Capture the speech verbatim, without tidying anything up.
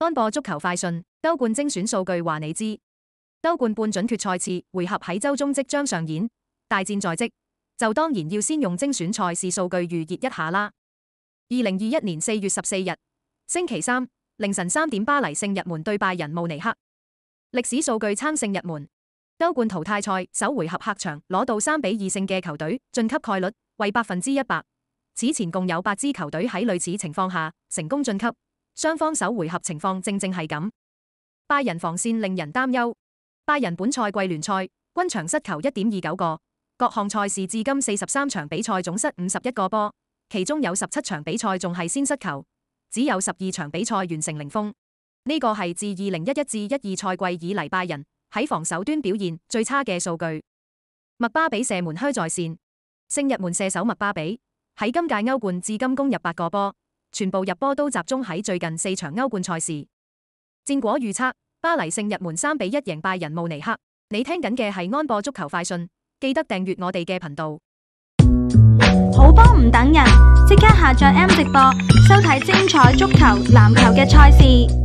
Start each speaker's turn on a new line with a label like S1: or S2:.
S1: 安播足球快訊，歐冠精選數據話你知。歐冠半準決賽次回合喺周中即將上演，大戰在即，就當然要先用精選賽事數據預熱一下啦。二零二一年四月十四日，星期三凌晨三點，巴黎聖日門對拜仁慕尼黑。歷史數據撐聖日門，歐冠淘汰賽首回合客場攞到三比二勝嘅球隊晉級概率為百分之一百。此前共有八支球隊喺類似情況下成功晉級。雙方首回合情況正正係咁，拜仁防線令人擔憂。拜仁本賽季聯賽均場失球一點二九個，各項賽事至今四十三場比賽總失五十一個波，其中有十七場比賽仲係先失球，只有十二場比賽完成零封。呢個係自二零一一至一二賽季以嚟拜仁喺防守端表現最差嘅數據。麥巴比射門虛在線，聖日門射手麥巴比喺今屆歐冠至今攻入八個波。全部入波都集中喺最近四場歐冠賽事。戰果預測：巴黎聖日門三比一贏拜仁慕尼黑。你聽緊嘅係安播足球快訊，記得訂閱我哋嘅頻道。
S2: 好波唔等人，即刻下載 M 直播，收睇精彩足球、籃球嘅賽事。